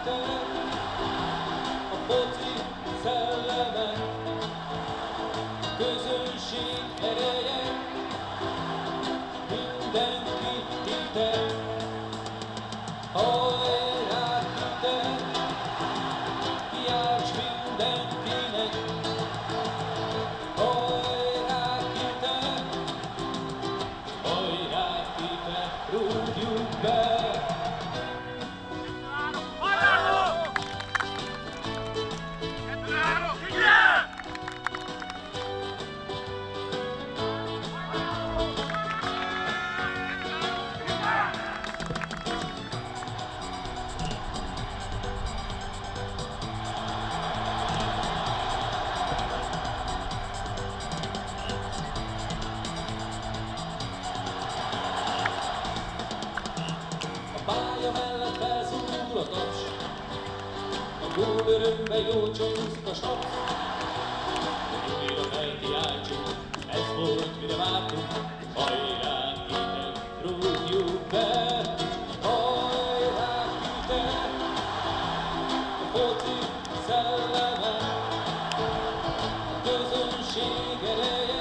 Gólörömbe jó csúszik a snaps. Újra felkiáltsuk, ez volt, mire vártunk. Hajrá, Péter, rúgjuk be! Hajrá, Péter! A foci szelleme, a közönség ereje.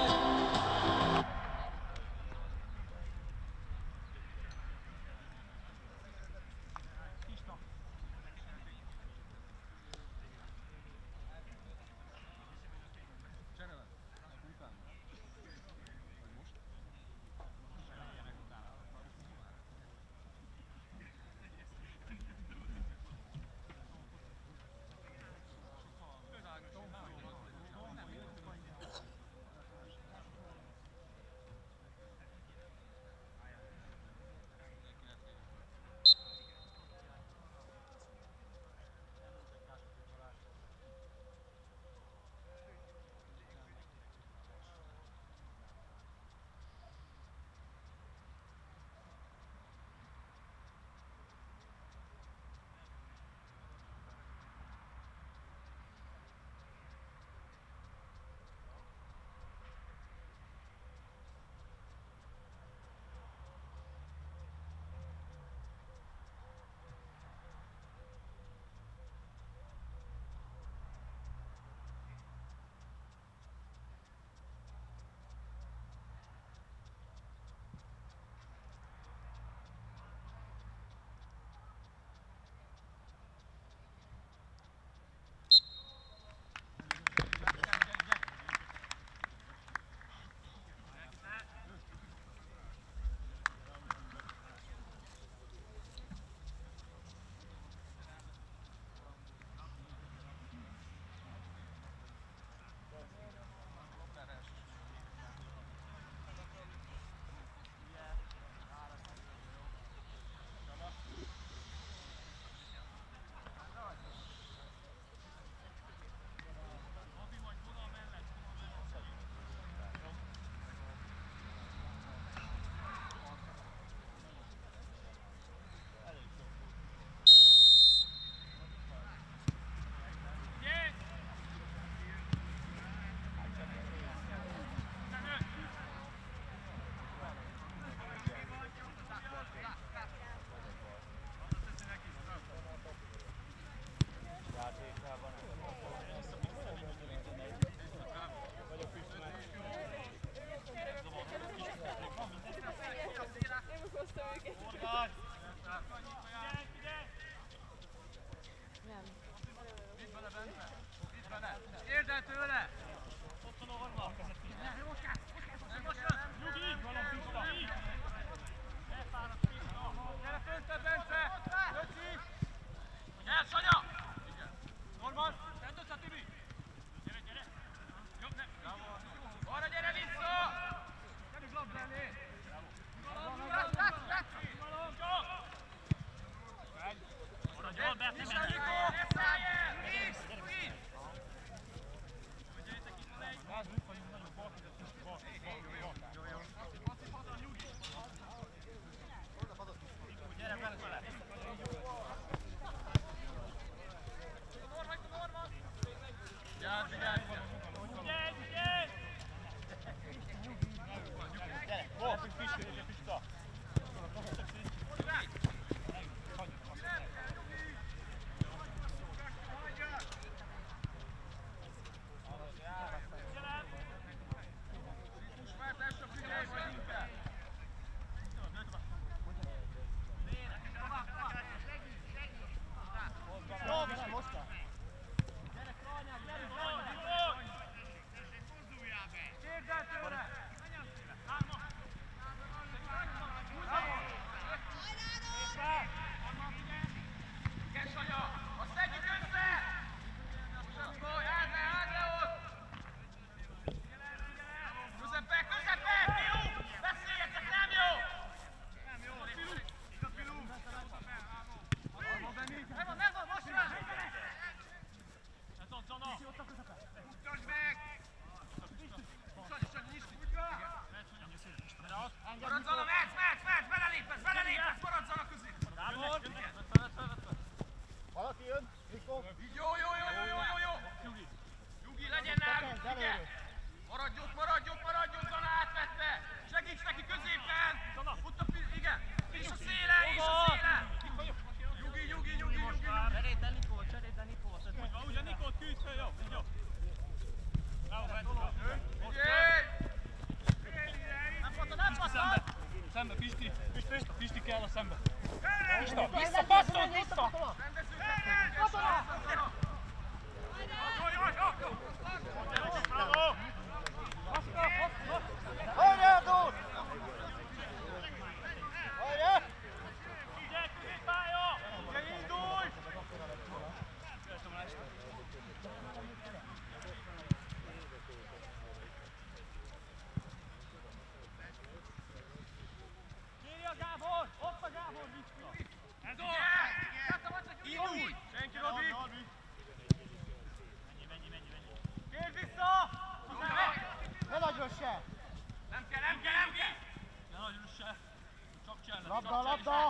Labda, labda!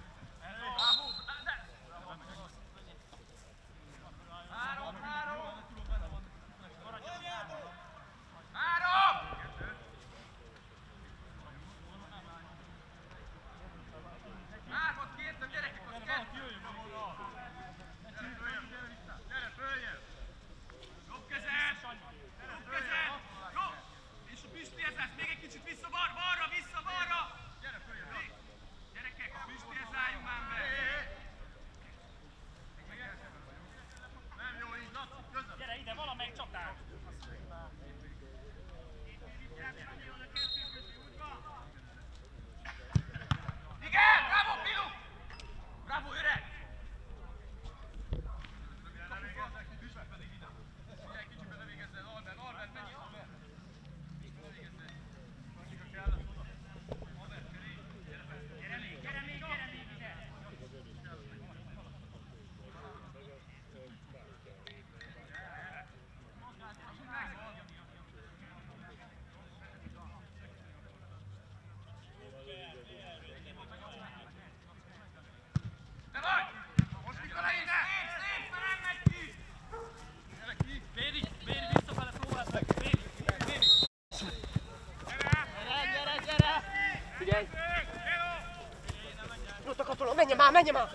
Menj már!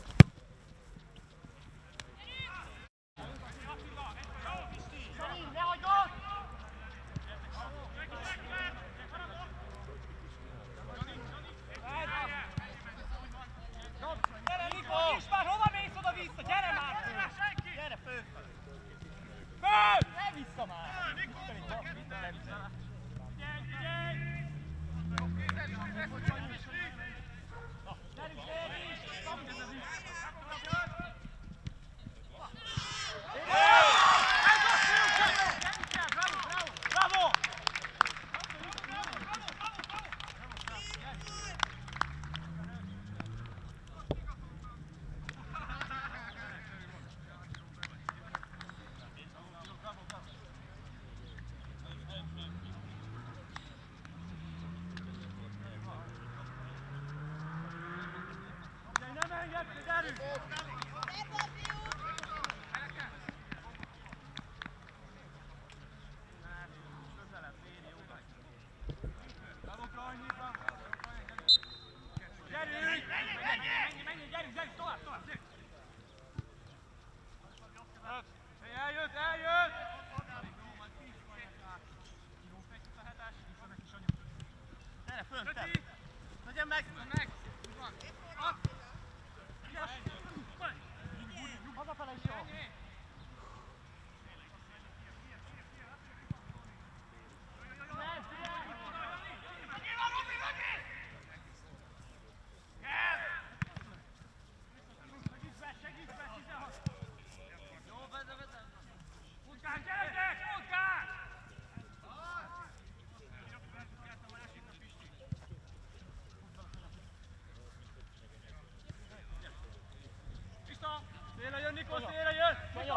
Nikó, szélre jön! Nikó!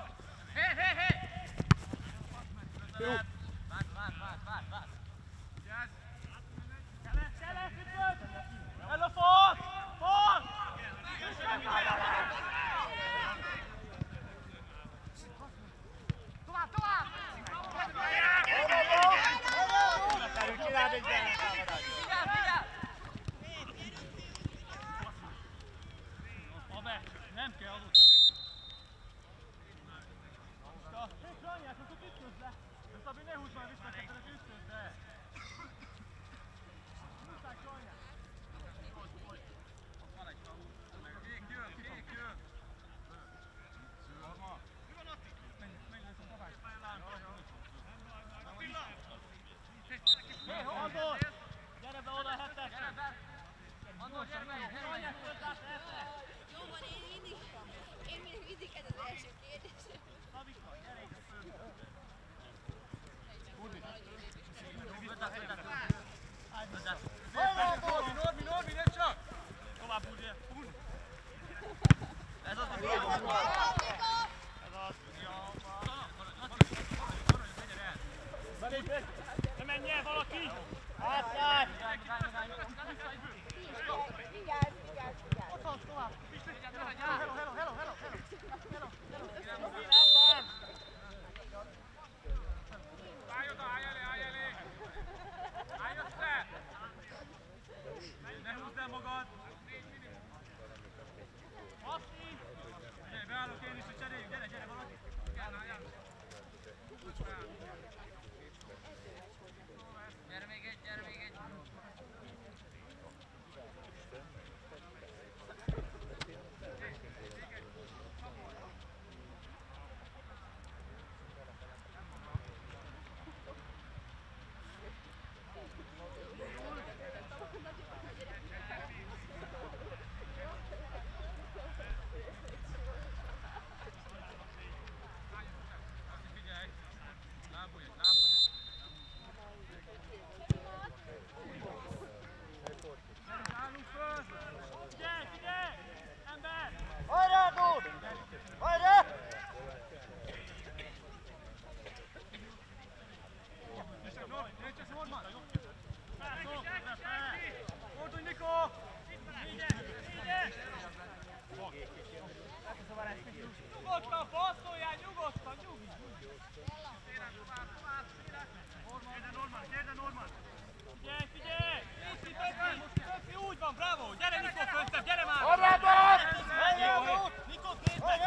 Hé! Jó! Várj! Kelek, ütöd! Hello, Ford! Tovább! Csináld egy támadást! Vigyázz! Abe, nem kell aludni. Sanját, akkor ütközz le! Szabi, ne húzd már vissza, kettőt ütközz le! Húzzák Sanját! Ott van egy kapu. Kék jön! Mi van Atti? Menj lesz a babás! Hé, Andor! Gyere be oda, hetes! Gyere be! Andor, gyere be! Sanját föltárt, hetes! Jó van, én mindig ez az első kérdés. Szabika, gyere ide föl! Norbi, ne csak! Tovább, Burdi! Ez az, hogy ez az, ne menj el valaki! Átszállj! Ott van, tovább. Hello. Állj oda, állj elé! Állj össze! Ne húzd el magad! Asszi! Beállok én is, hogy cseréljük, gyere valaki! Állj! Gyere még egy! Figyelj! Lábulj! Állunk föl! Figyelj! Ember! Hajrá, Dót! Hajrá! Csak Norman! Fordulj, Nikó! Nyugodtan, passzoljál, nyugodtan, nyugi! Gyere, Norman! Figyelj! Többi, úgy van, bravo! Gyere, Nikó, föntebb, gyere már! Hajrá, Dót! Hajrá, Dót! Nikó, kézbe!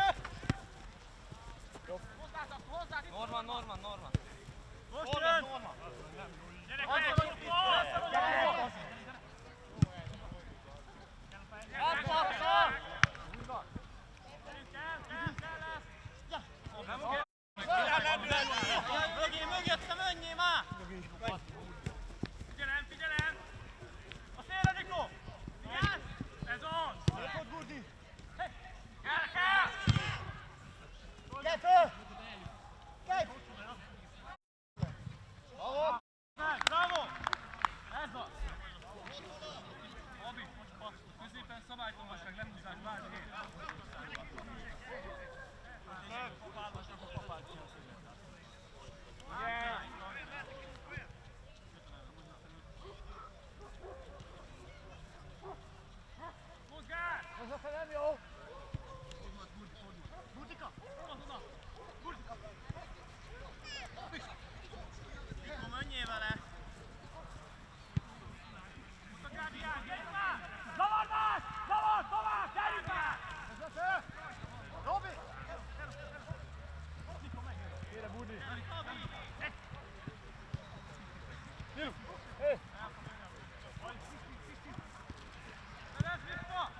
Norman! Most jön! Gyerekek, mögöttem, menjél már! Figyelem! A szélre, Nikó! Igen! Ez az! Szép ott, Gurdi! Gyerekek! Kelj föl! Kelj! Bravo! Ez az! Abi, középen szabálytalanság, lemúzás, bármi hét. Mozgás! Ez a fel nem jó! Gurdika! Gurdika! Nikó, menjél vele! Zavar más! Zavar! Tovább! Gyerünk már! Vezető! Robi! Kére, Burdi! Nyilv! Hé! Szerez vissza!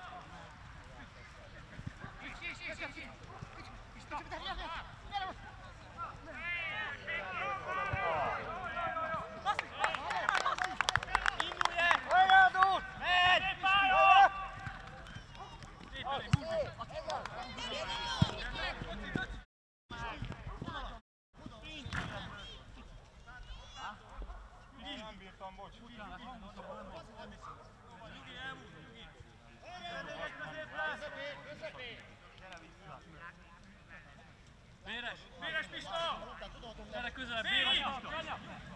Hajrá, Dót! Megy! Hajrá! Nem bírtam, bocs. Véres Pista! Gyere közelebb, Véres Pista!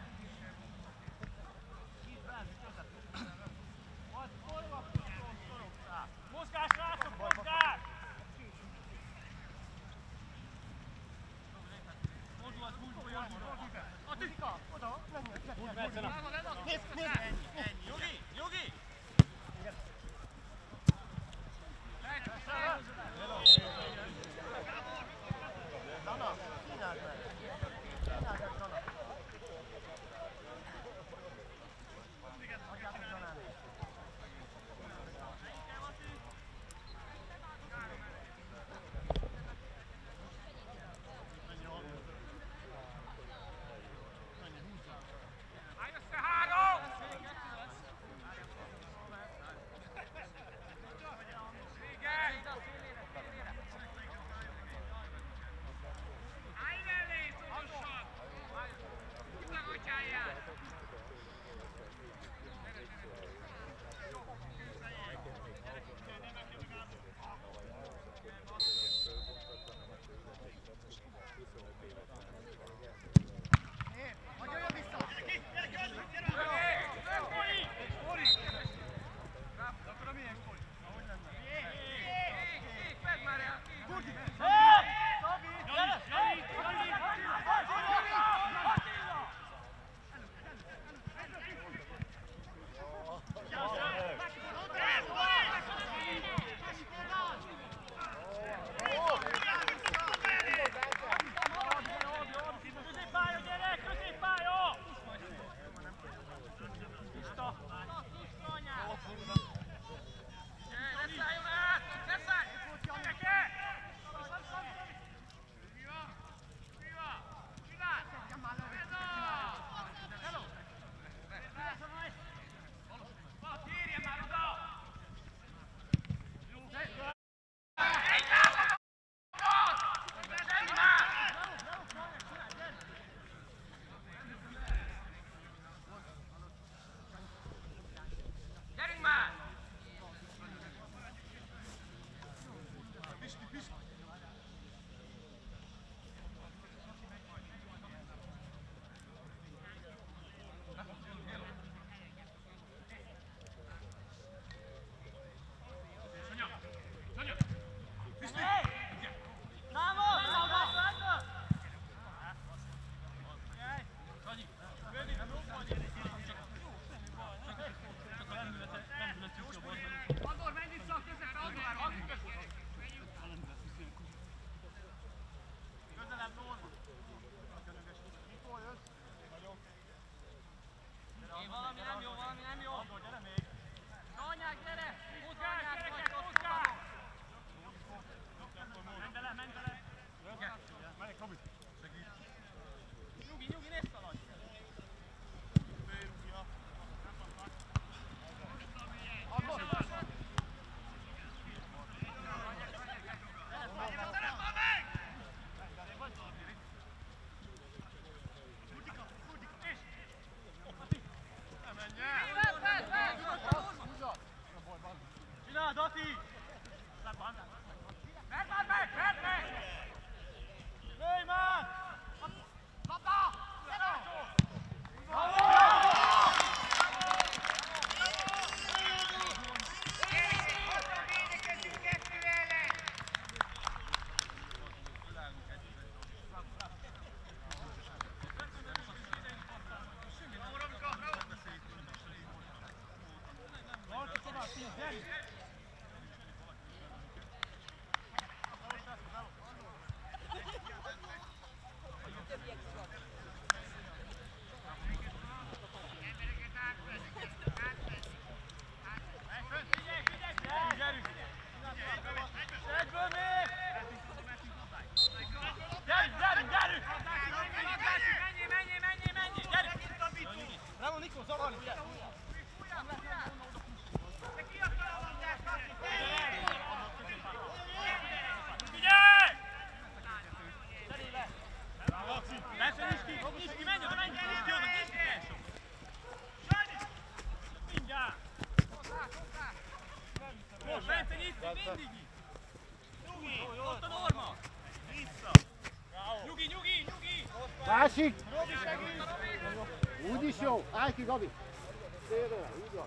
Mozgás, srácok, mozgás! Fordulhat, fordulhat! Attika! Oda, menj! Nézd! Jogi! Dana, csináld meg! Csináld meg, Dana! Egyből még! Gyerünk! Menjél! Gyerünk! Ramon, Nikó, zavarni! Figyelj! Persze, nyisd ki, menj oda, nyisd ki! Mindjárt! Most, Bence, nyisd ki, mindig itt! Nyugi, ott a Norma! Vissza! Nyugi! Másik! Úgy is jó! Állj ki, Gabi! Szélre, úgy van.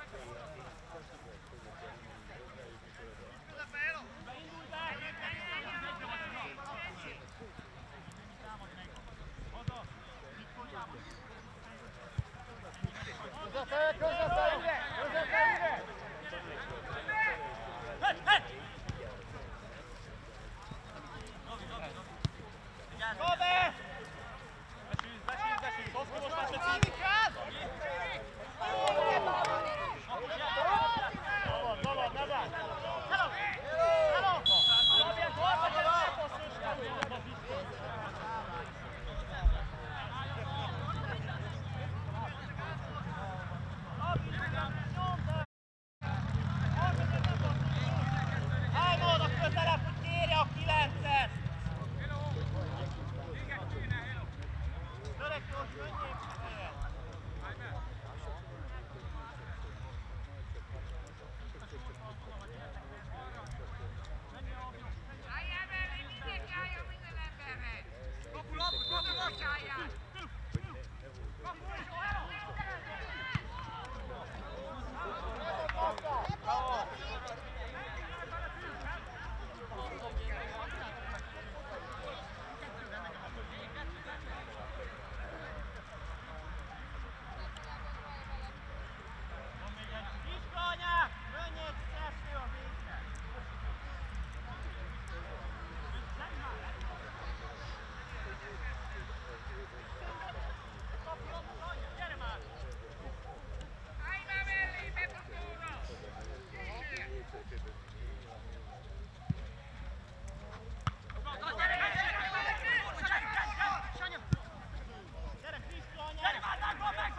Közepe, ide! Gabi! Besíz! Oszki, most már se címik! Szabad, ne bánj! Állj oda közelebb, hogy kérje a 9-et! Törek gyors, menjél! Álljál mellé, mindenki álljon minden emberhez! Kapu, most álljál! Kiskanyák! Menjél szesztő a vízre! Gyere már! Állj már mellé, betaszóra! Gyere, kiskanyák! Gyere már, meg!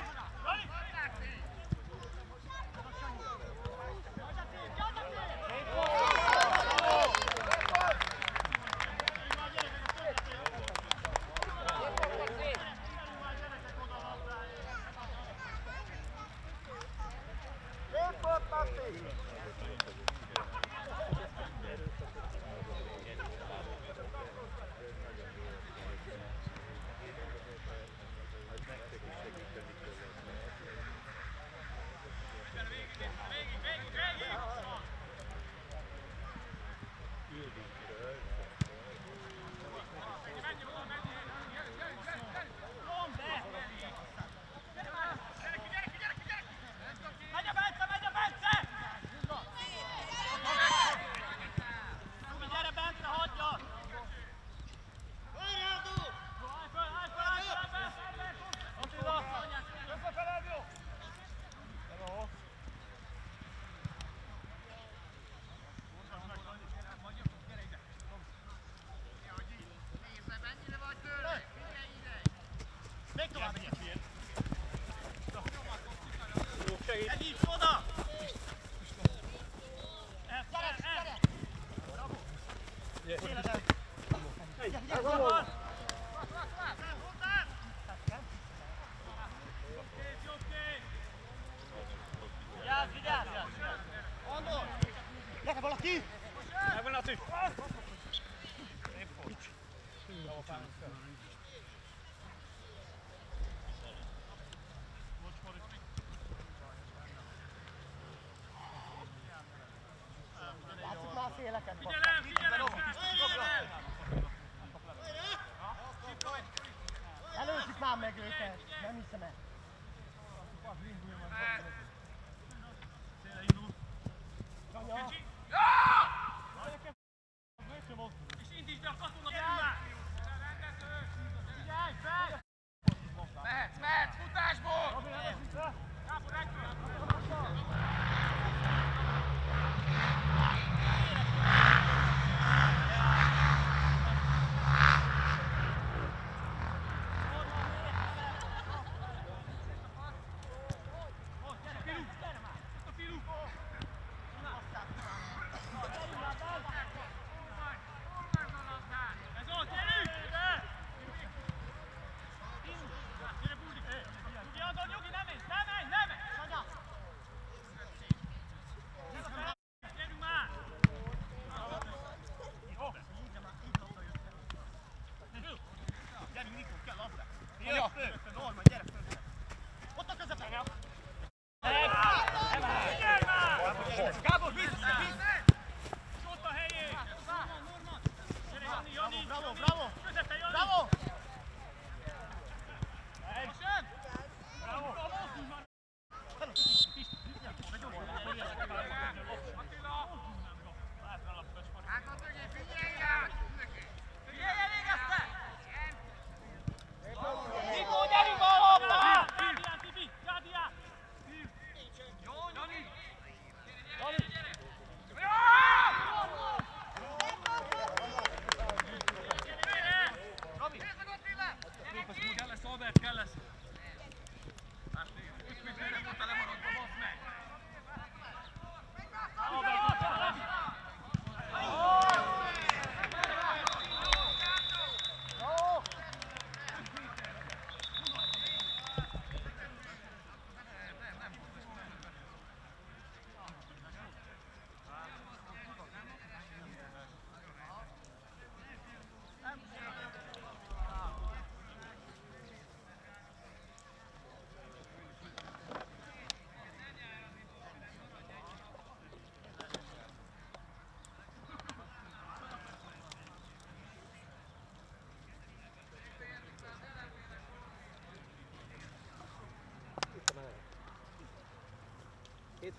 Megy a Bence! Nyugi, gyere Bence, hagyja! Attila! Összefeled, jó! Hello! Nézze, mennyire vagy tőle! Figyelj ide! Még tovább egyet! Edith, oda! Gyere! Bravo! Életem! Gyere! Vigyázz! Andor! Gyere valaki! Megvan, Laci! Látszik már széleket. Figyelem! Előzik már meg őket. Nem hiszem el. Kanya. És indítsd be a katonat, már! Figyelj, fel! Mehetsz, futásból! Kápor, egy!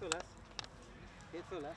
Hétfő lesz. Hétfő lesz.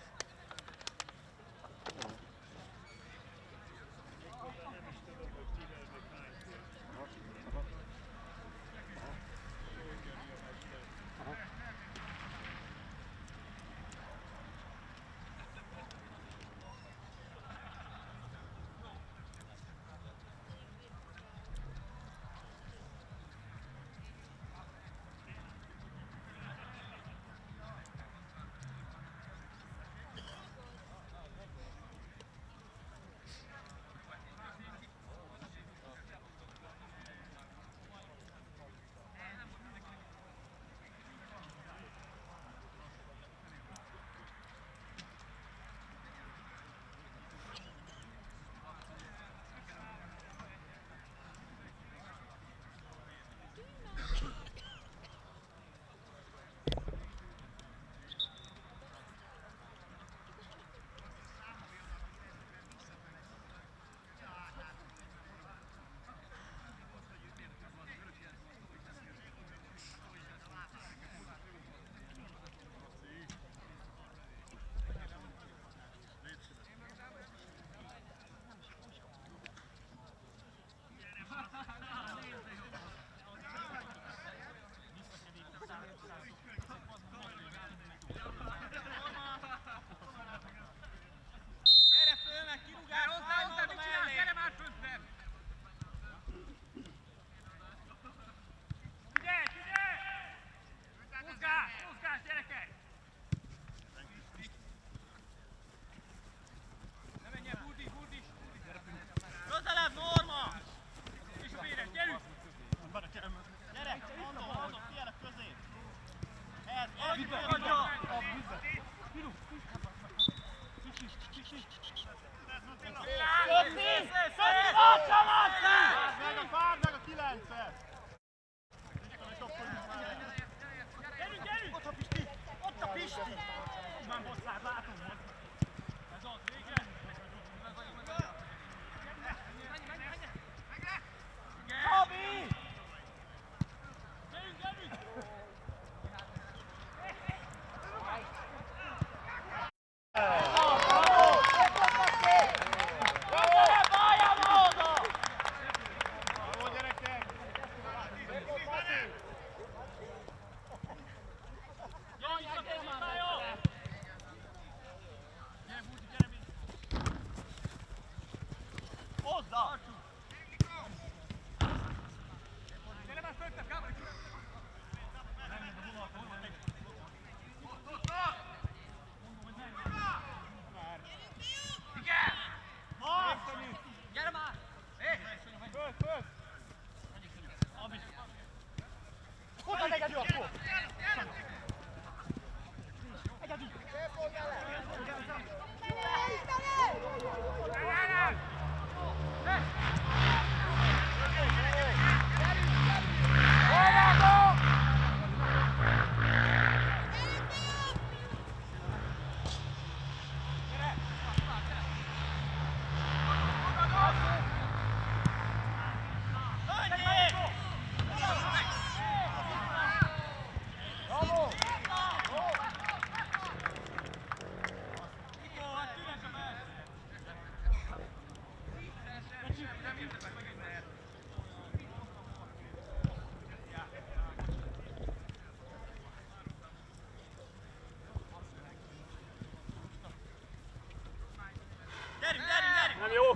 Nem jó!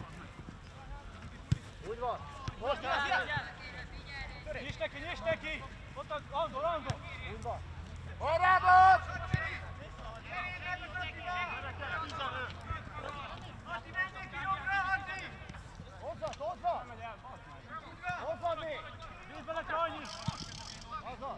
Úgy van. Most Nyisd neki! Ott az Andor! Úgy van. Hajrábot! Hozzad! Hozzad még! Nézd bele, Krajnyi! Hozzad!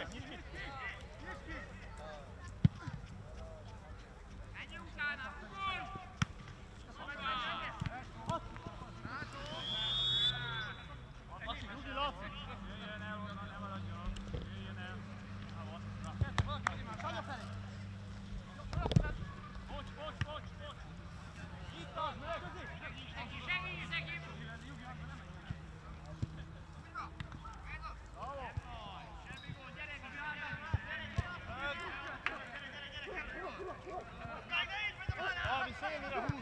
Menj utána, ugorj! Laci, Rudi, Laci! Jöjjön el onnan, ne maradjon! Jöjjön el! Sanya felé! Bocs! Itt az, meg! Segíts neki! Semmi gond, gyere! Alvi, szélére húz!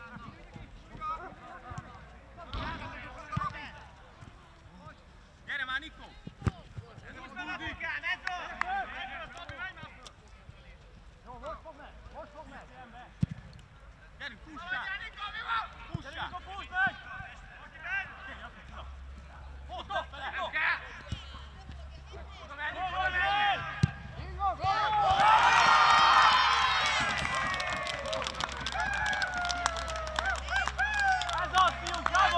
Gyere már, Nikó! Ez most Budikán, ez az! Jó, most fog meg! Gyerünk, pussál! Pussál! Puss meg! Hozd ott fele! Nem kell! Oda menj, oda menj! Ez az, fiúk, bravo!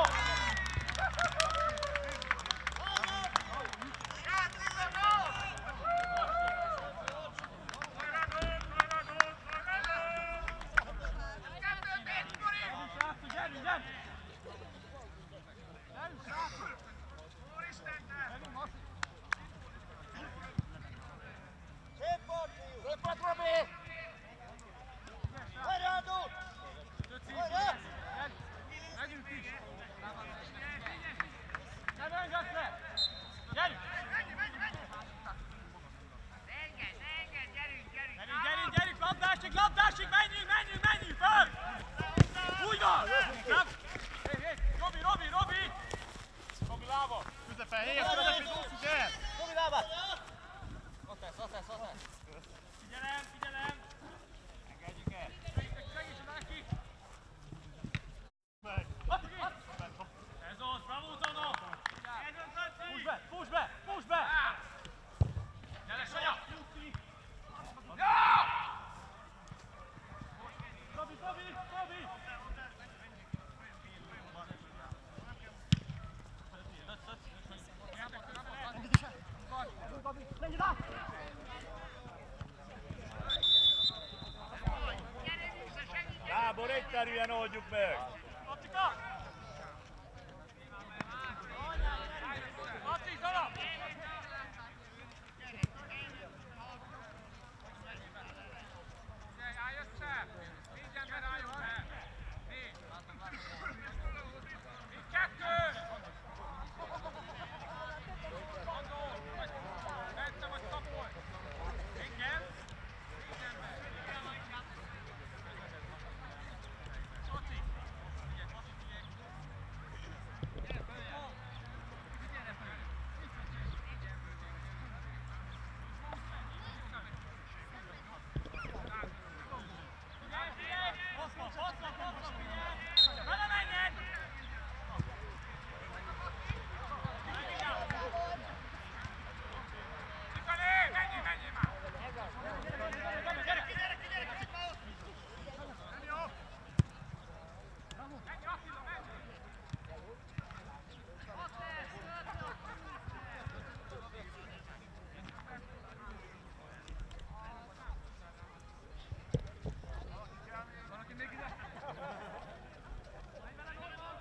Labdásig, menjünk, föl! Úgy van! Robi! Robi lába! Közepen, közepén ússzuk el! Robi lábát! Ott lesz! Figyelem! Engedjük el! Segíts neki! Ez az, bravo Zana! Push be! Gyere, Sanya! Robi! Menj át! Gábor, egyszerűen oldjuk meg! Lacika! Laci, Zala! Állj össze! 4 ember álljon be! 4! Itt 2! Andor! Bence vagy kapol! Igen? 4 ember! Csoci! Figyelj, Gyere föl! Hosszak, figyelj! Vele menjen! Mikali, menjél már! Gyere! Menj, Attila, menj! Valaki még ide?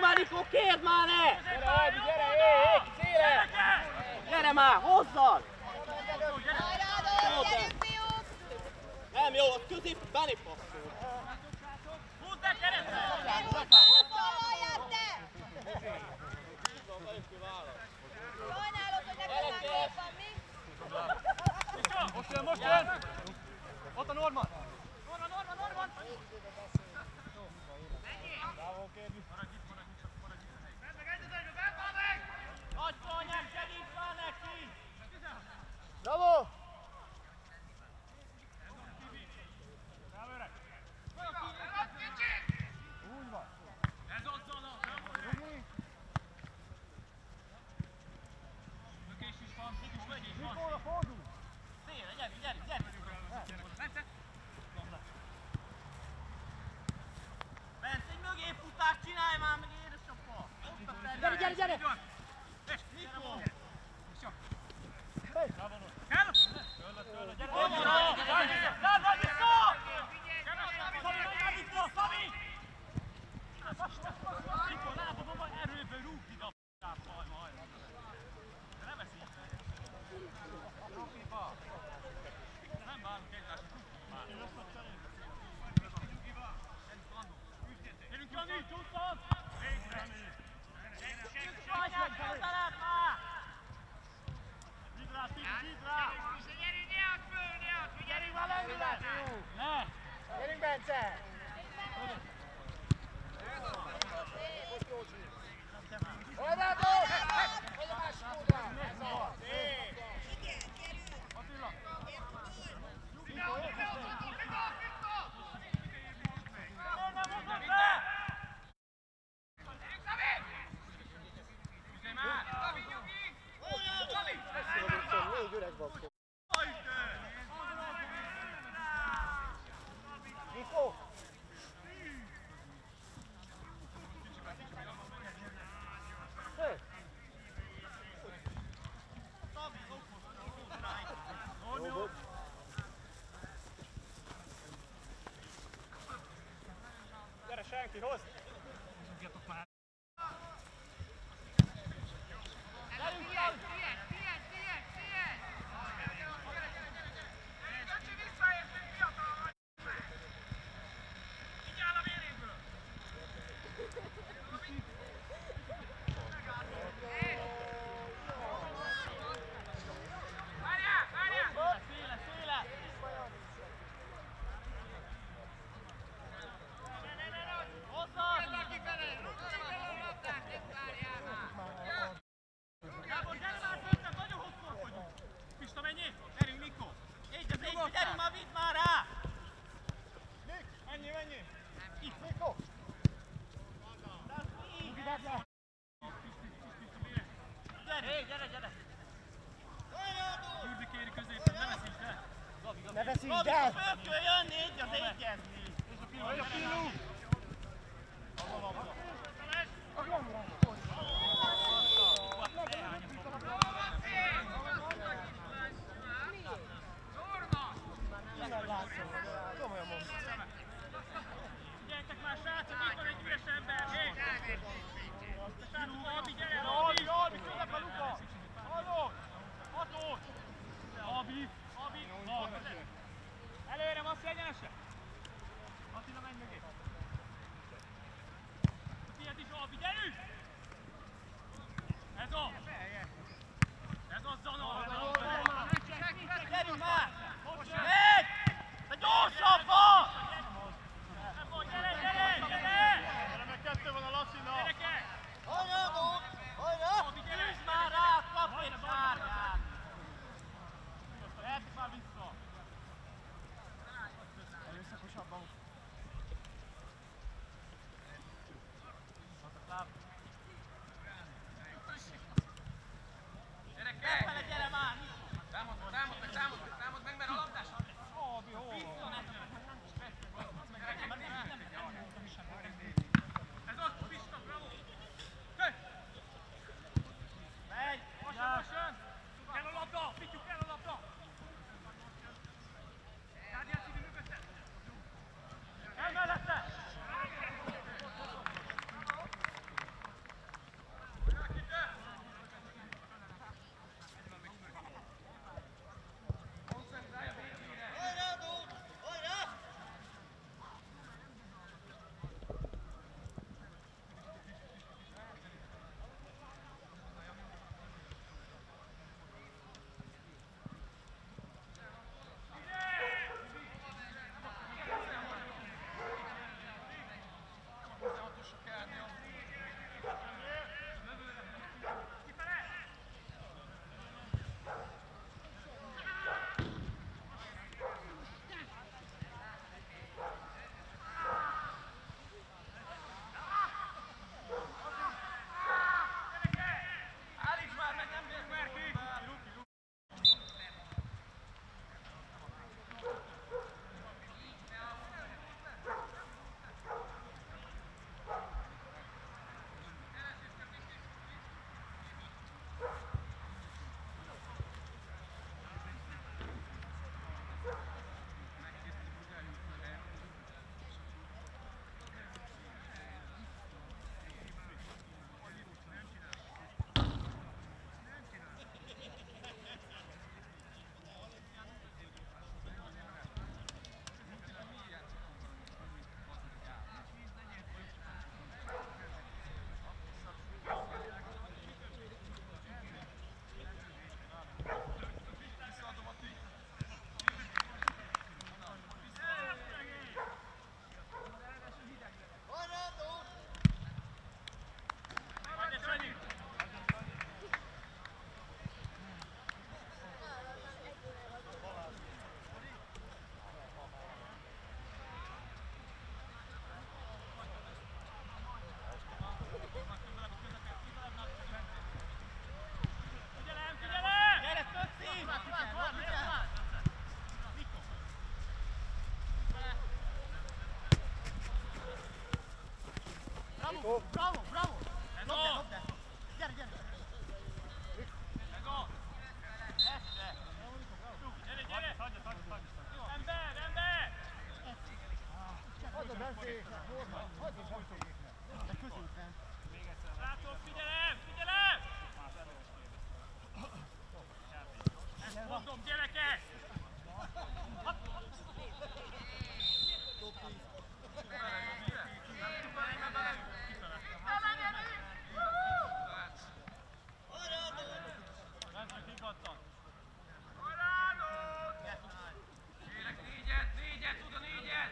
már, Nikó, kérd már le! Gyere, Albi, gyere, széle! Gyere már, hozzad! Hajrádó, gyerünk, fiúk! Nem jó, ott közép, Báni passzol. Húzd el keresztre! Hol halljál te? Sajnálod, hogy nekem már gól van, mi? Most jön! Ott a Norman! Norman! Bravo, kérjük! Nagy konyák, segíts már neki! Bravo! Úgy van! Ez ott zona! Lökés is van, lökés is van! Mikor fordul? Szélre, gyerünk! Bence, egy mögé futást csinálj már meg, édesapa! Gyere! Mikor? Kell? Gyerünk, Bence! Hajrádó! Vagy a másik oldalán! Ez a! Igen, gyerünk! Attila! Négy öreg van. Nikó! Gyere, senki, hozd! Gyerünk már, vidd már rá! Menjél! Itt, Nikó! Gyere! Gyurdi kéri középen, ne veszítsd el! Ne veszítsd el! Föl kell jönni, így az égezni! És a Pilu! Gyertek már, srácok, itt van egy üres ember! Albi, gyere! Albi, közep a luka! Hallod! Hatod! Albi! Előre, Masszi, egyenesen! Attila, menj mögé! Tiéd is, Albi, gyerünk! Bravo, bravo! Ez Dobd el, ott! dobd el! Gyere, gyere! Ez ott! Este! Gyere, gyere! Ember, ember! Hadd a Bencéjéknek, Norman! Hadd a Bencéjéknek! De középen! Srácok, figyelem, figyelem! Ezt mondom, gyerekek! Kérek négyet, négyet, oda négyet!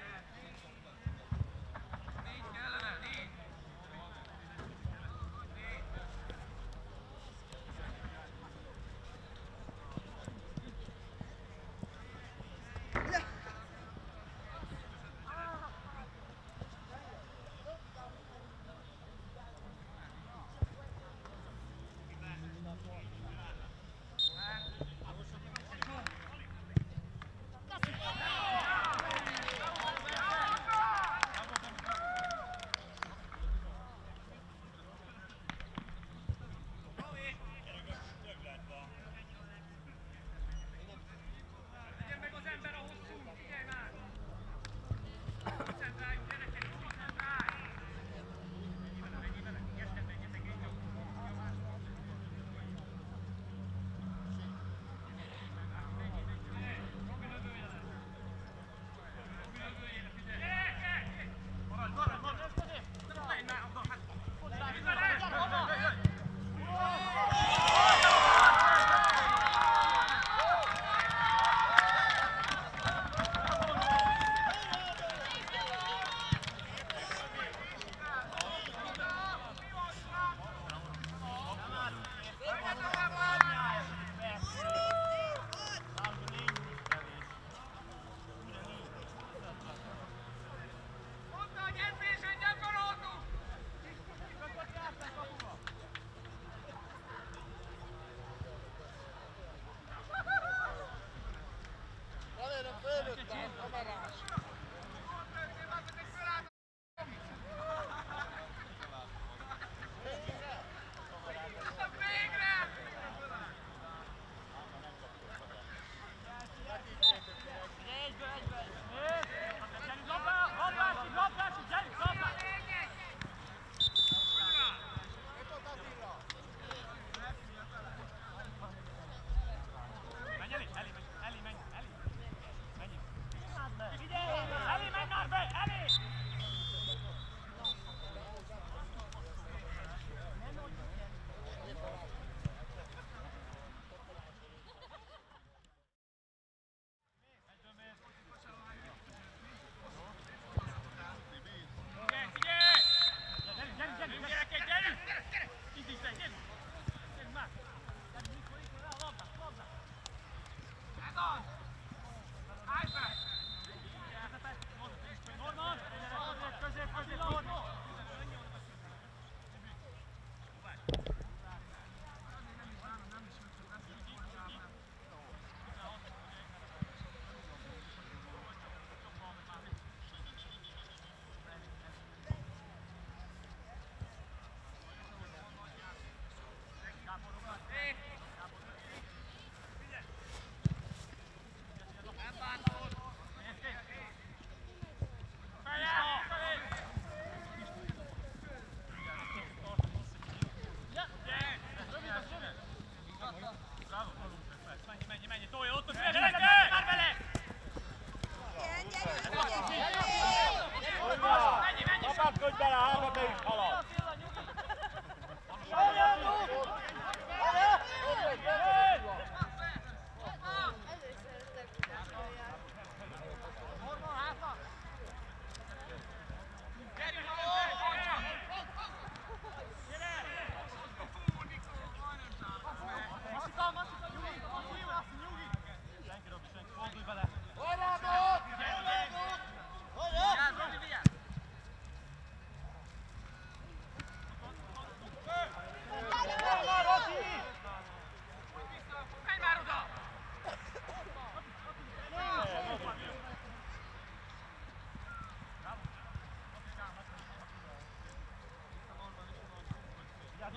Négy kellene, négy! Négy!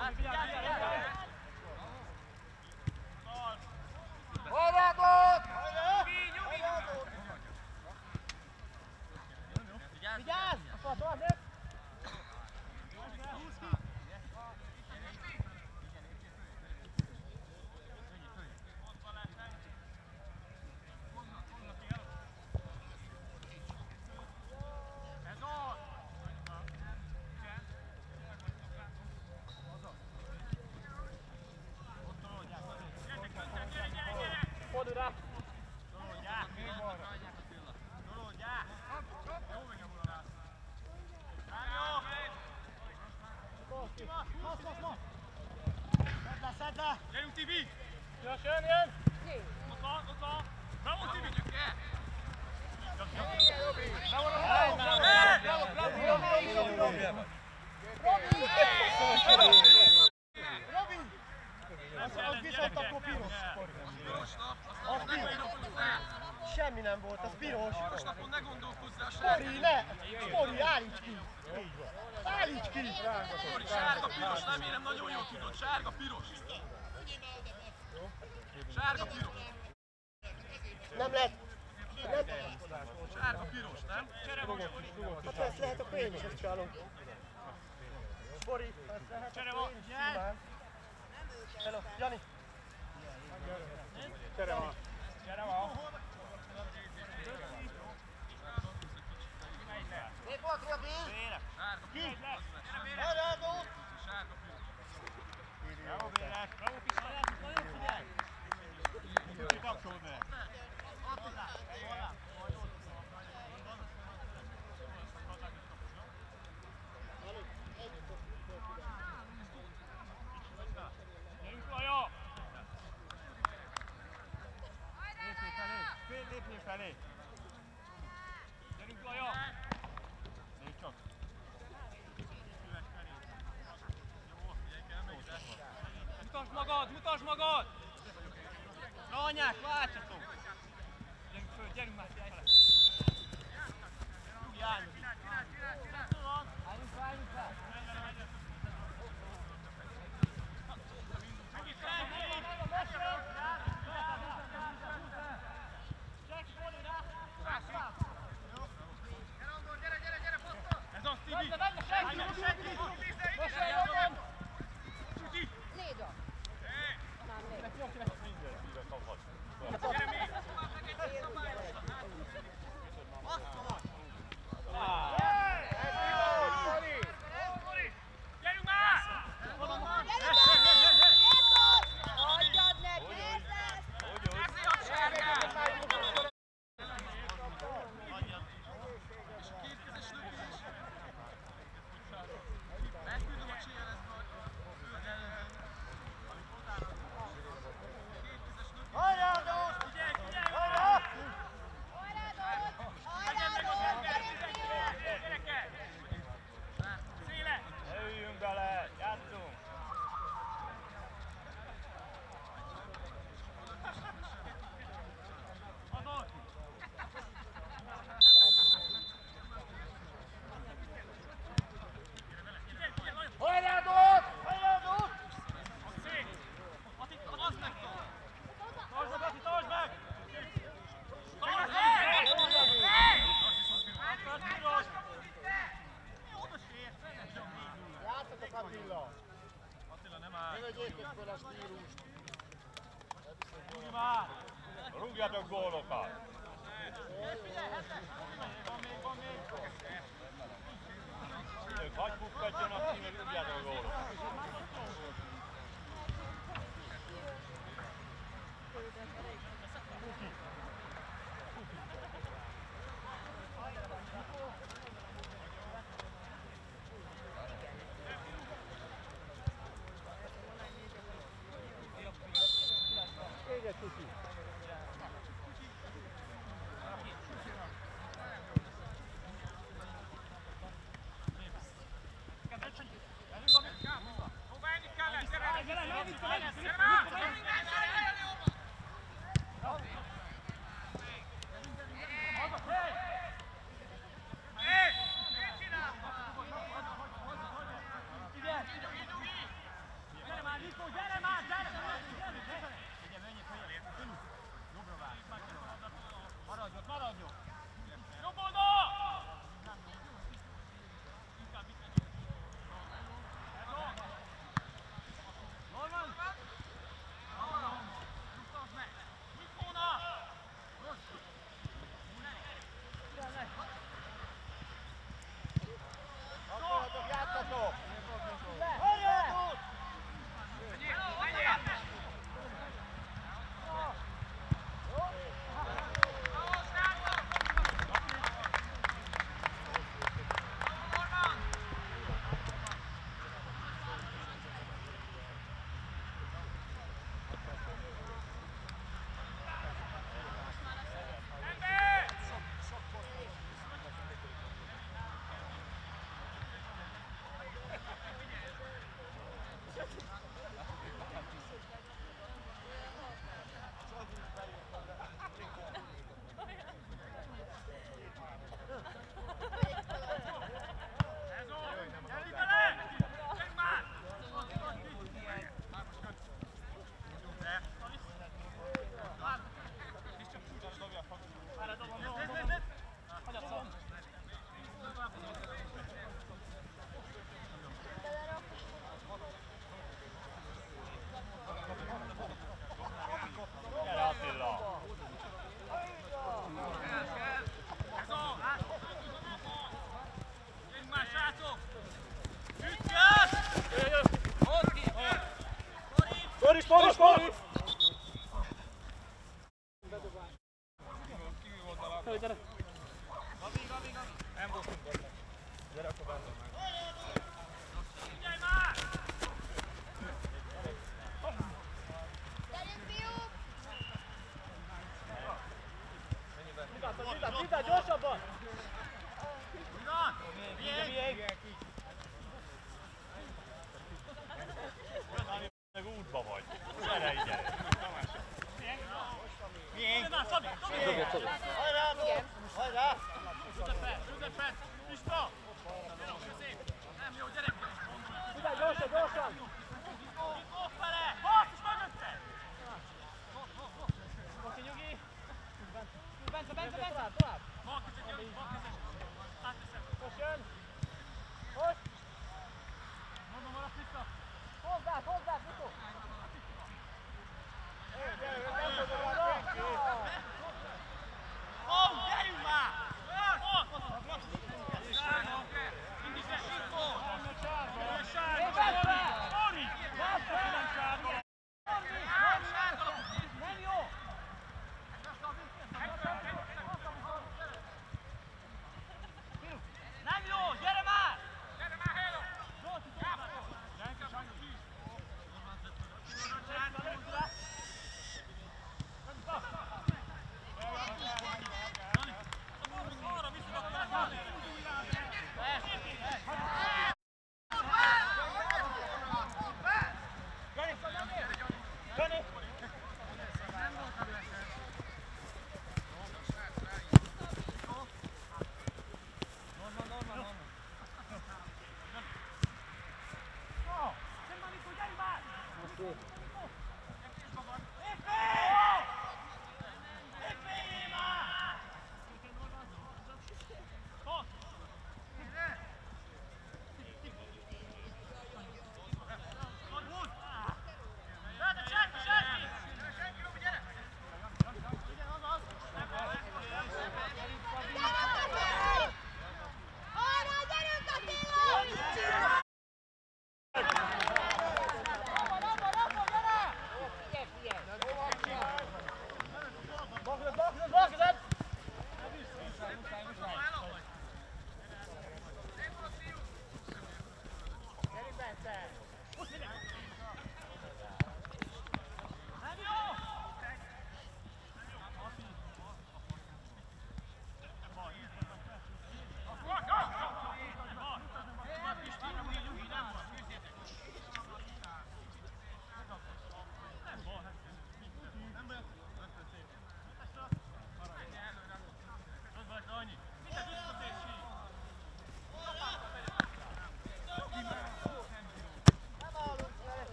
Hajrádot! Vigyázz! Tovább, lép! Fordulj rá! Dolódjál! Szedd le! Gyerünk, Tibi! Jön! Ott van! Bravo, Tibi! Robi! Az viszont akkor piros. Az piros. Semmi nem volt, az piros. Piros napon ne gondolkozzál, Spori, ne! Spori, állíts ki! Állíts ki! Spori, sárga-piros, remélem nagyon jól tudod. Sárga-piros. Sárga-piros. Nem lehet! Sárga-piros, nem? Hát ezt lehet, akkor én is ezt csinálom. Spori, ezt lehet, akkor én is simán. Hello, Jani! Csere van. Szép volt, Robi! Sárga-piros. Hajrádó! Sárga-piros. Bravo, Bélek! Bravo, Pisalás! Nagyon figyelj! Kapcsolj be! Gyerünk, Laja! Lépni felé! Gyerünk, Laja! Négy csak! Mutasd magad! Na anyák, váltsatok! Gyerünk már, gyerünk már! Nyugi, állj! Álljunk fel! Ez az, Tibi! Léda! Gyere még! Gyerünk már! Adjad neki! Ez lesz! Ezért a sárgát! És a kétkezes lökés. Elküldöm a céljelezbe, Hajrádó! figyelj! Hajrá! Legyen meg az ember! Gyerekek! Széle! Üljünk bele! Játszunk! Adod! Figyelj, nagyon! Hajrádót! Hajrádót! Szép! Ati, az meg! Tartsd meg, Ati, tartsd meg! Tartsd Játszatok Attila! Attila, nem áll! Ne vegyétek fel a stílust! Nyugi már! Rúgjatok gólokat! Ők hagyj pukkadjanak ki, meg rúgjátok a gólokat! Éget Tuki! Próbálni kellett! Gyere! Gyere! Gyere! Figyelj már! Gyerünk, fiúk! Zita, gyorsabban! Igaz? Miénk? Meg útba vagy. Gyere, gyere. Miénk? Hajrá! Hajrá! Közepet! Pista!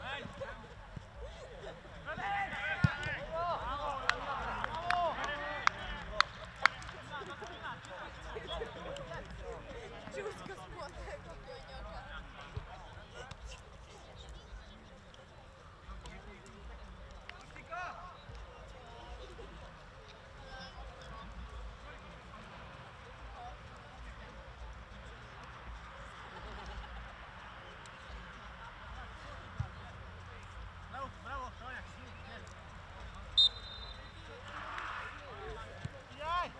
Csúszka spontán kapja a nyakát. Bravo, Sonja, figyelj!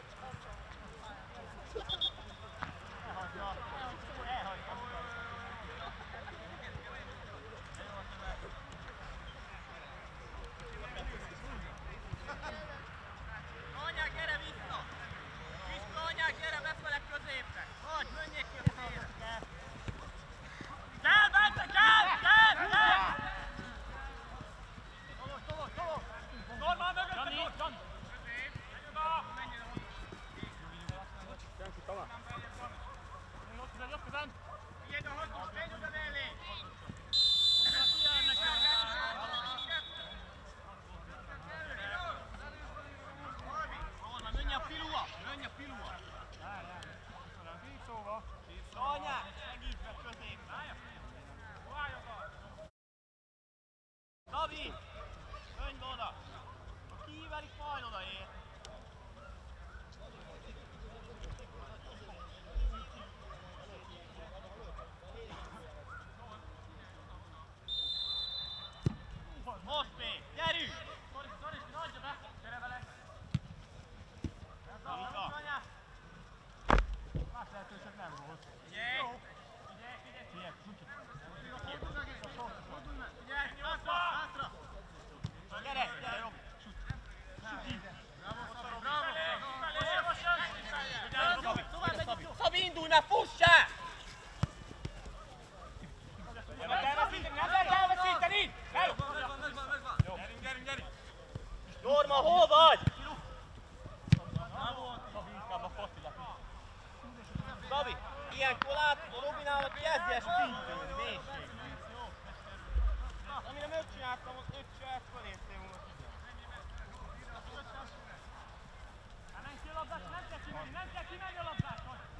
Anyák, gyere vissza! Kiska anyák, gyere befele középre! Vagy, menjék ki a szélre! Kell, Bence, kell! Tolog! Normál mögötted, Jani! Jobb közön! Figyeld a hatos, menj oda mellé! Menj a pilua! Anyák, segíts be középre! Gabi! Menj be oda! Ha kiívelik, majd odaér! Most még! Gyerünk! Szoris, adja be! Gyere vele! Anya! Más lehetőség nem volt. Figyelj! Figyelj! Hátra! Gyere, jobb! Bravo! Szabi, indulj már, fussál! Nem kell veszíteni! Gyerünk! Norma, hol vagy? Szabi, ilyenkor látod, a Robinának kezdjes szintűn, mélység. Amire megcsináltam, az 5 saját fölértél volna. Nem kell labdát, nem kell kimenni a labdát!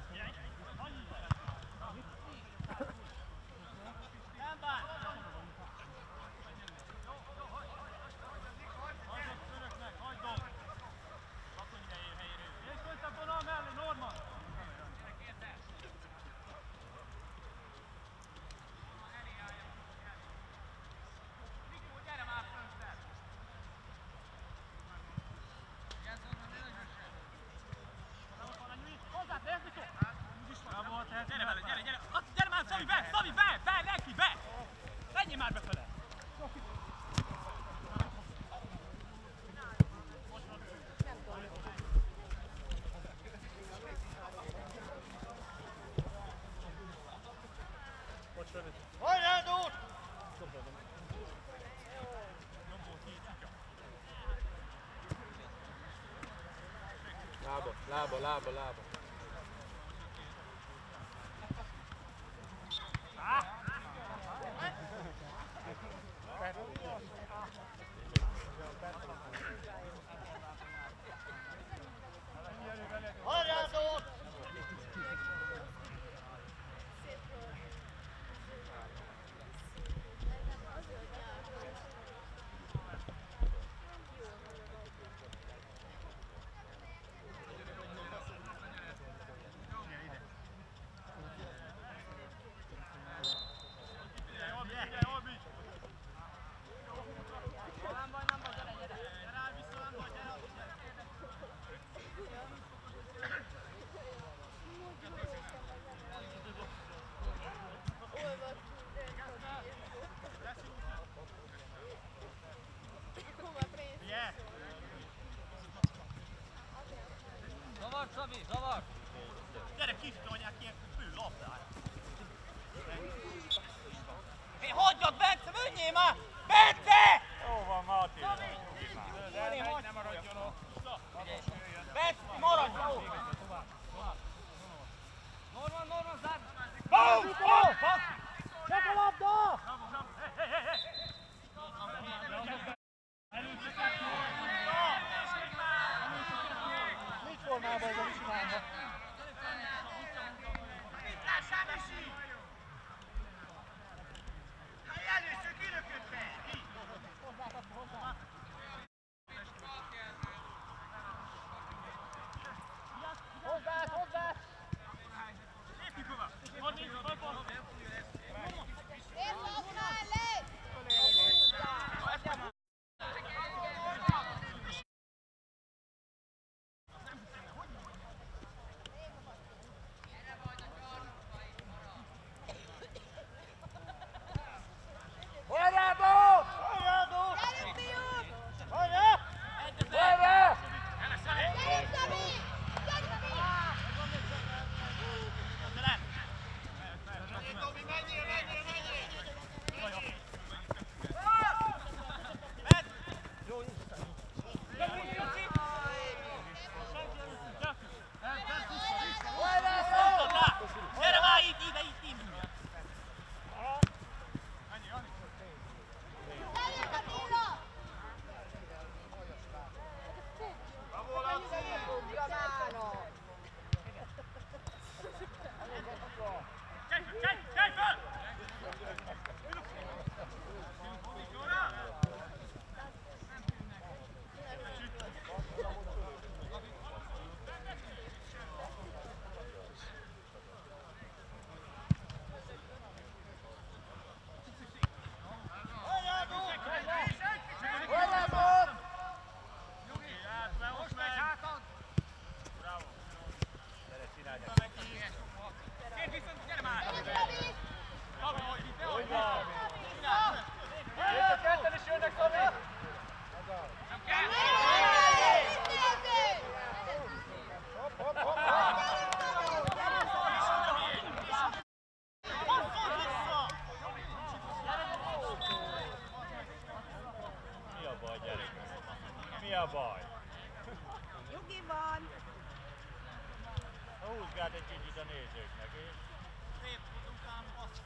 Nem bár! Norman! Gyere már, Szabi, be, neki, be! Menjél már befele! Hajrá, Dót! Lába. Hajrá, Dót! Zavar! Gyere, kisztolják ilyen fő labdára! Hé, hagyjad, Bence, menjél már! Bence! Jó van, Máté. Nem maradjon ott. Bence, maradj, jó! Norman, zárd! Bum! Csak a labda! Hey! magát egy kicsit a nézőknek, és Szép után basszú.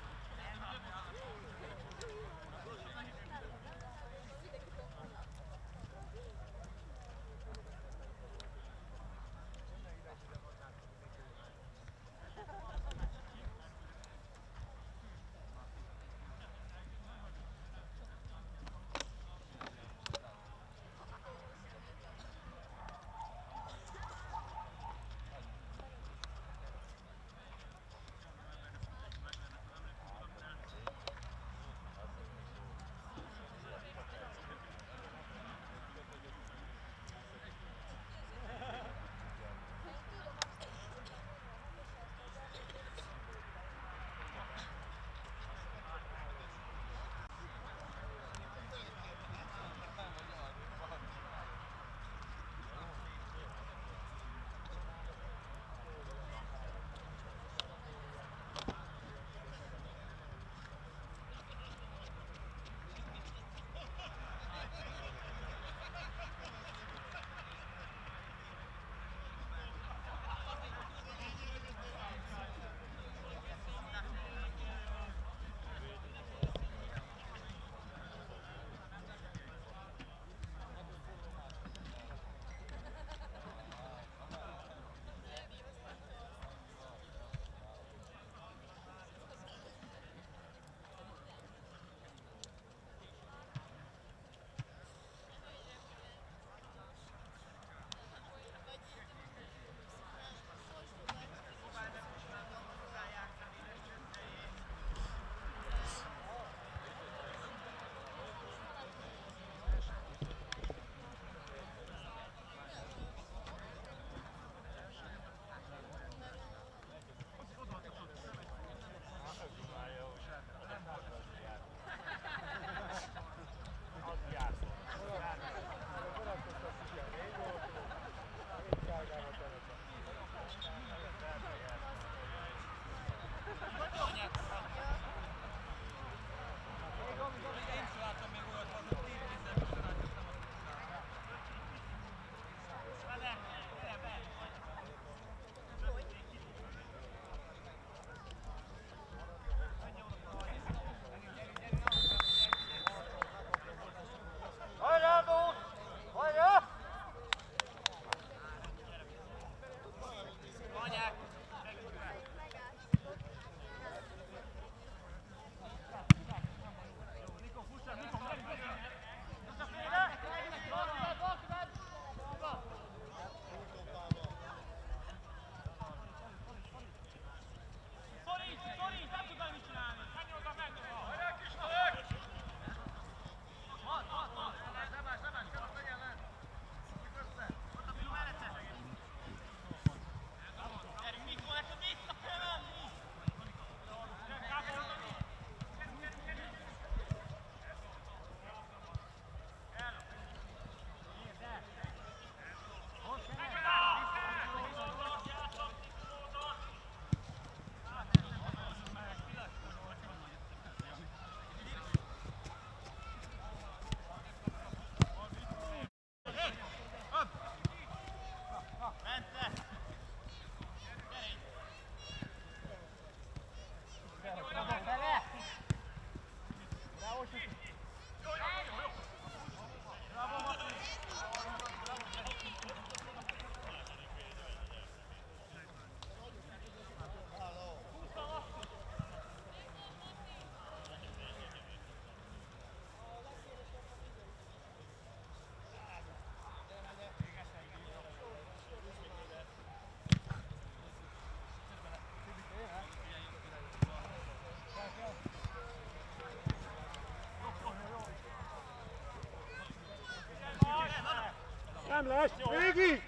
Nem lesz, végig!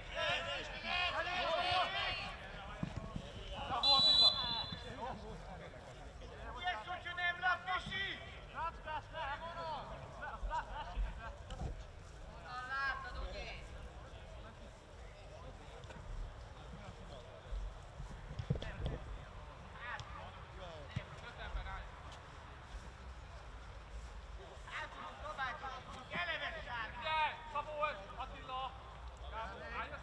Szabolcs, Attila!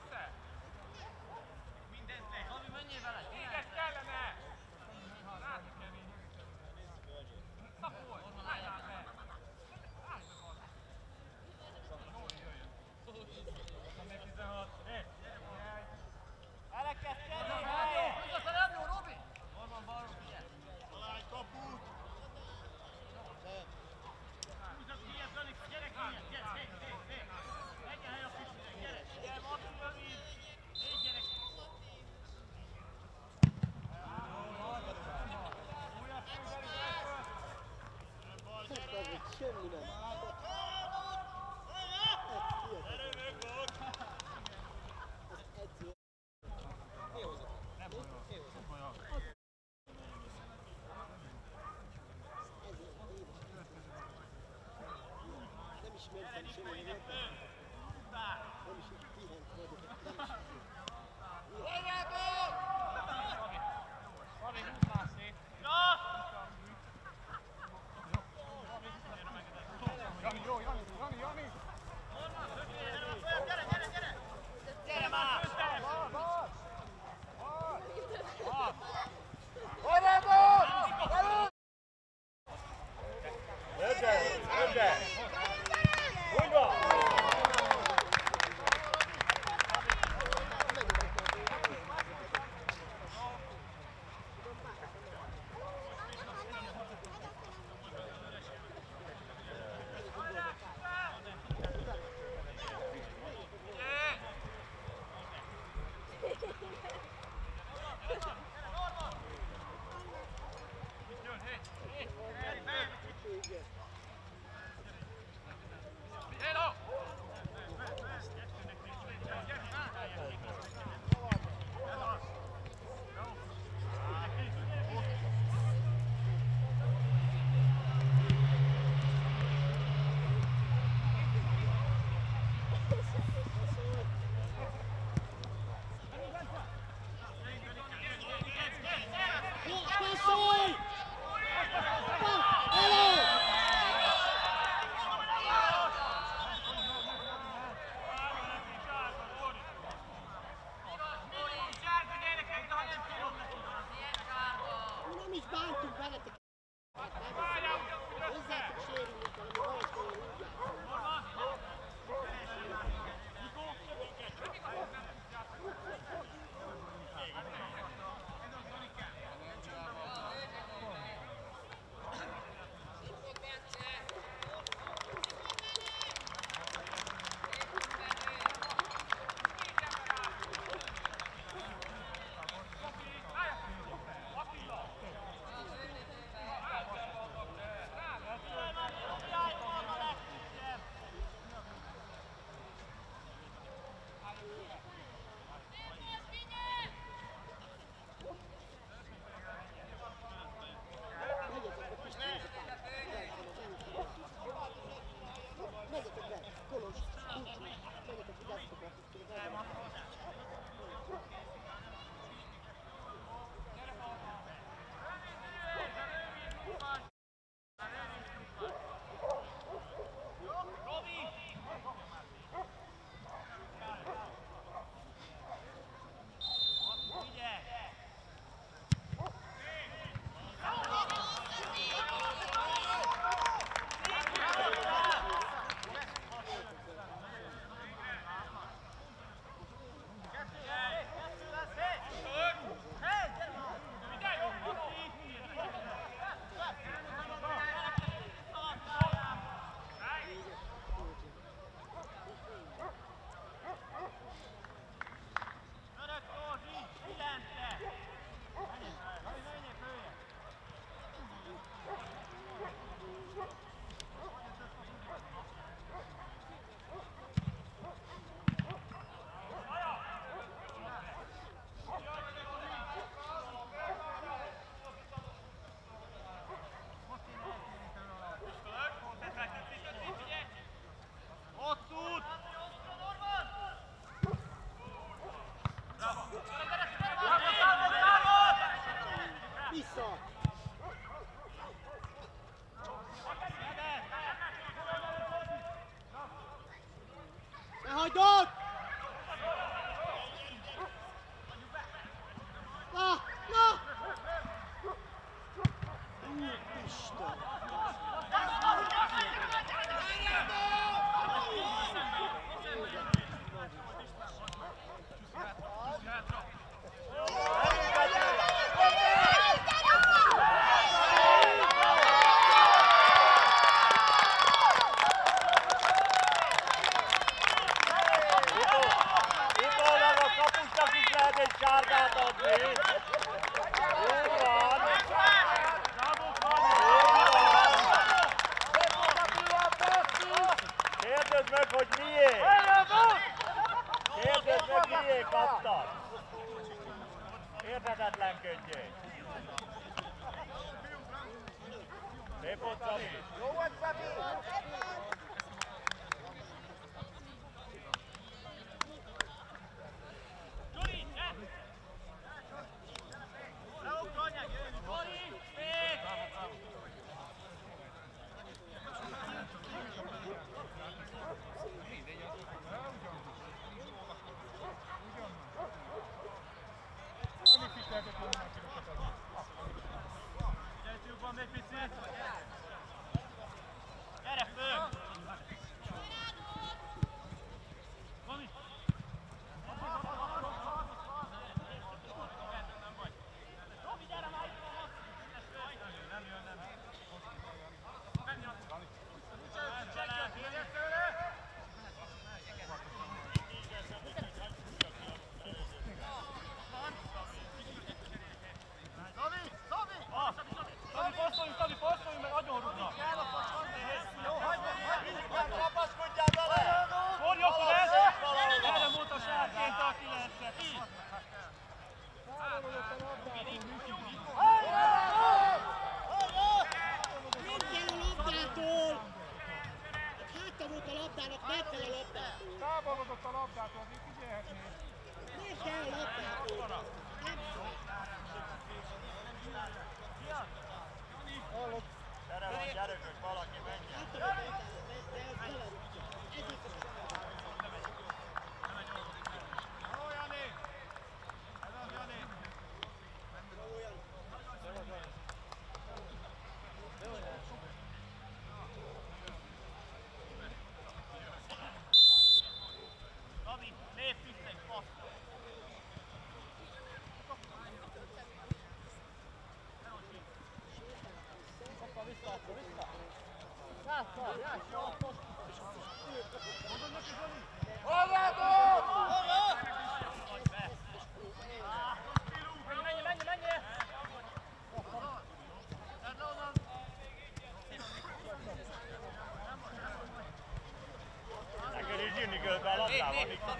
Neked is írni kell be a labdával, Nikita.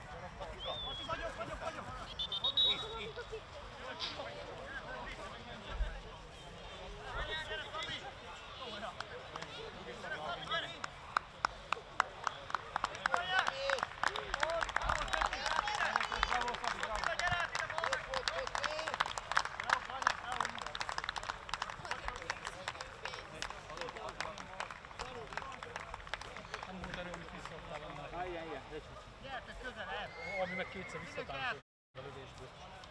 Ami meg kétszer visszatáncolt a lövésből.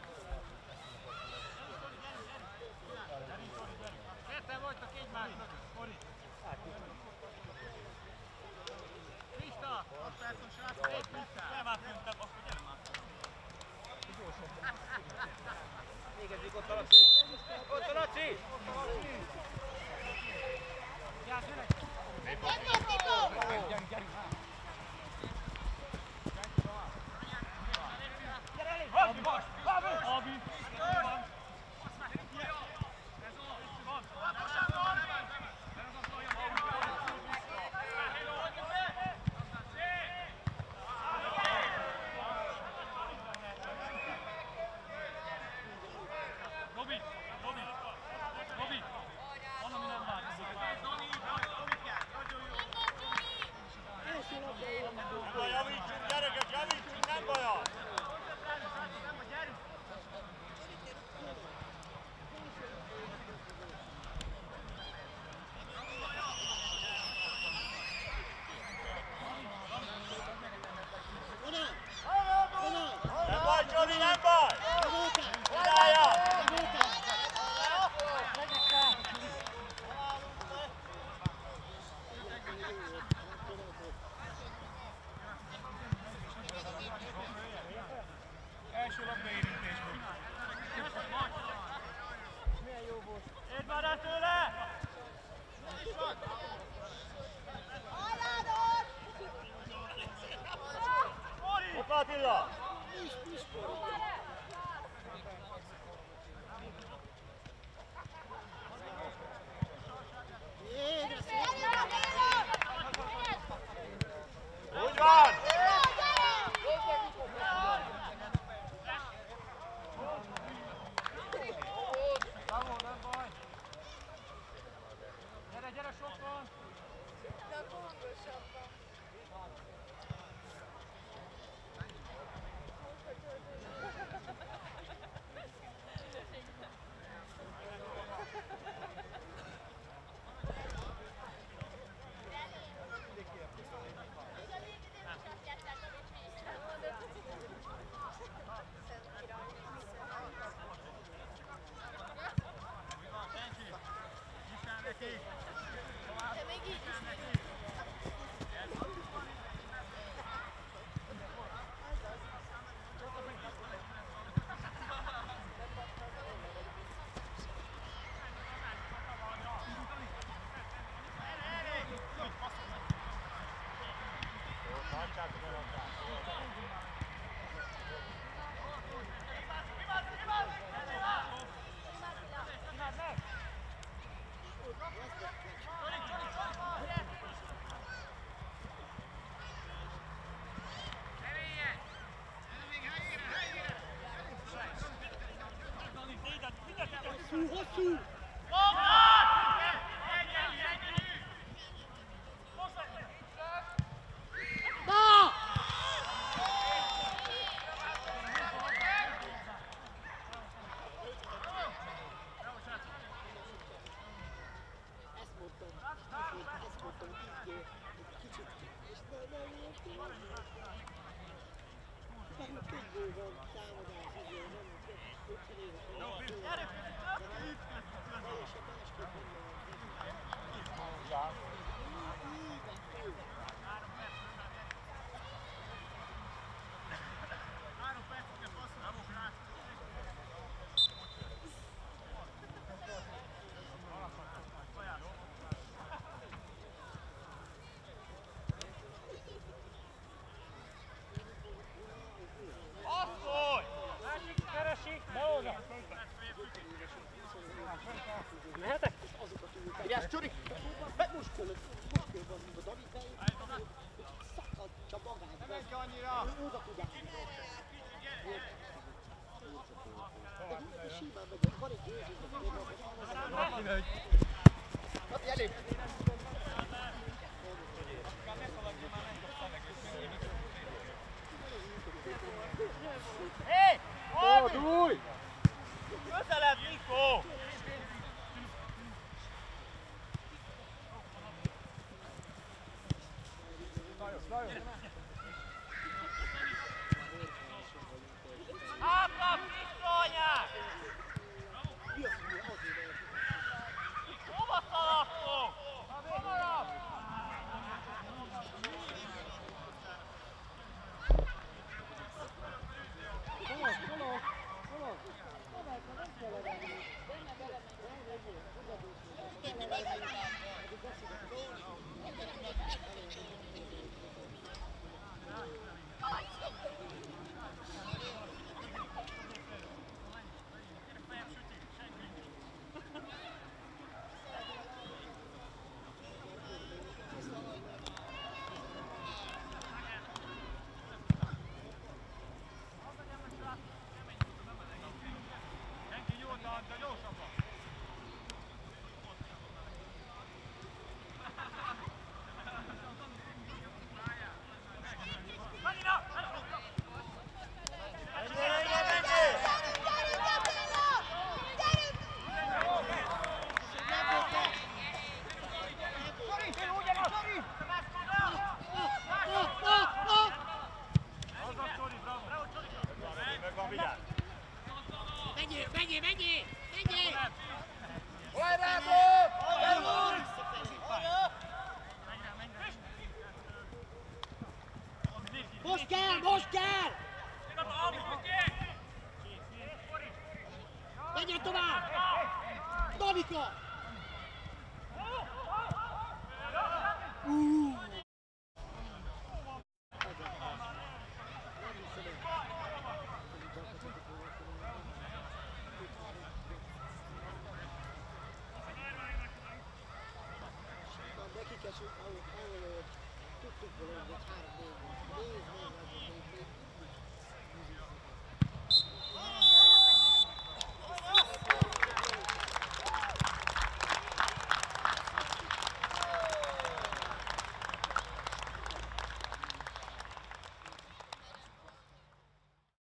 Ketten vagytok egymás mögött, Kori. Krista! 6 percos srác, 1 perccel. Nem átmentem, akkor gyere már. Végezzük ott a Laci. Ott a Laci! Gyársz, gyere! Gyerünk, gyerünk! Gyere elég! Abi! Abi! Javítsunk, gyerekek, javítsunk, nem baj! Nem baj, Csoni, nem baj! Csinálja! Első labda érintésből. Milyen jó volt. Érd már el tőle! Ott van Attila! Úgy van! Bravo, nem baj! Gyere, gyere sokan! De akkor hangosabban. Te még így is vagy. Hosszú! Lapi, elég! Hé! Fordulj! Közelebb, Nikó! Hátra, pisztonyák! Hova szaladtok? Hamarabb! Most kell! Menjen tovább! Davika! Nekik ahol tudtuk volna, hogy 3-4, nézd meg,